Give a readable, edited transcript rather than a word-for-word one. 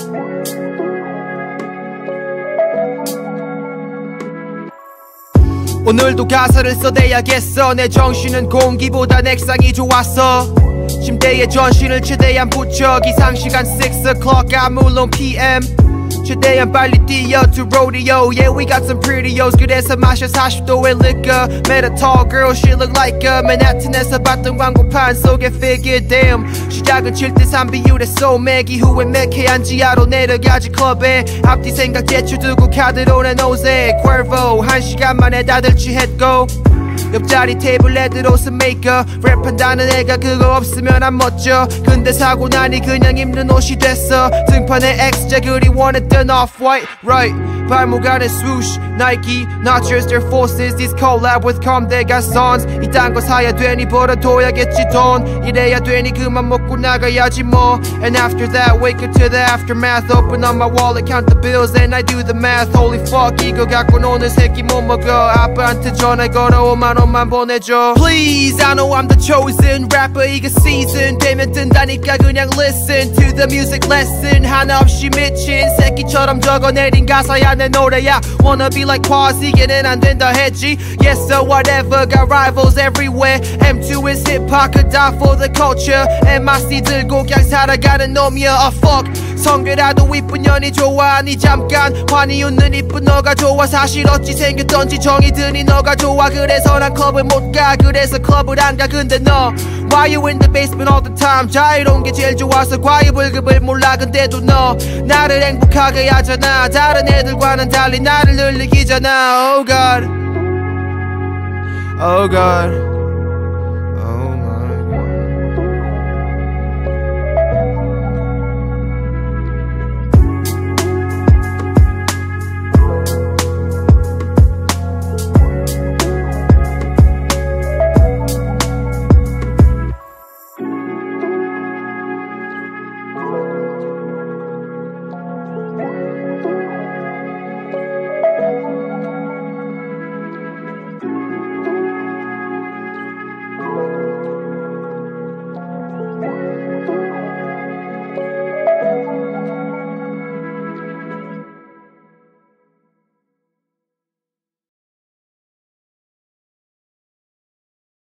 오늘도 가사를 써대야겠어. 내 정신은 공기보다 액상이 좋았어. 침대에 전신을 최대한 붙여. 기상시간 6 o'clock 아 물론 PM. 최대한 빨리 뛰어 to rodeo. Yeah, we got some prettyos. 그래서 마셔 40도의 liquor. Met a tall girl, she look like a 맨하튼에서 봤던 광고판 속에 figure damn. 시작은 7대3 비율의 소맥. 이후에 매캐한 지하로 내려가지 클럽에. 앞뒤 생각 제출 두고 카드로 내 노세 Cuervo. 1시간 만에 다들 취했고. 옆자리 테이블에 들어서 메이크업. 랩한다는 애가 그거 없으면 안 멋져. 근데 사고 나니 그냥 입는 옷이 됐어. 등판에 X자 그리 원했던 off-white right. 발목 안에 swoosh Nike not just their forces. These collab with calm they got songs. 이딴 거 사야 되니 벌어둬야겠지 돈. 이래야 되니 그만 먹고 나가야지 뭐. And after that wake up to the aftermath. Open up my wallet count the bills and I do the math. Holy fuck 이거 갖고 오늘 새끼 못 먹어. 아빠한테 전화 걸어 5만 원만 보내줘. Please I know I'm the chosen rapper. 이거 season 되면 뜬다니까 그냥 listen to the music lesson. 하나 없이 미친 새끼처럼 적어내린 가사야 내 노래야. Wanna be like Quaz 이게는 안 된다 했지. Yes so whatever got rivals everywhere. M2 is hip-hop could die for the culture. MIC 들고 그냥 살아가는 놈이야. fuck 성괴라도 이쁜 년이 좋아. 아니 잠깐 환히 웃는 이쁜 너가 좋아. 사실 어찌 생겼던지 정이 드니 너가 좋아. 그래서 난 클럽을 못 가. 그래서 클럽을 안 가. 근데 너 Why you in the basement all the time. 자유로운 게 제일 좋아서 과유불급을 몰라. 근데도 너 나를 행복하게 하잖아. 다른 애들과는 달리 나를 늘리기잖아. Oh God Oh God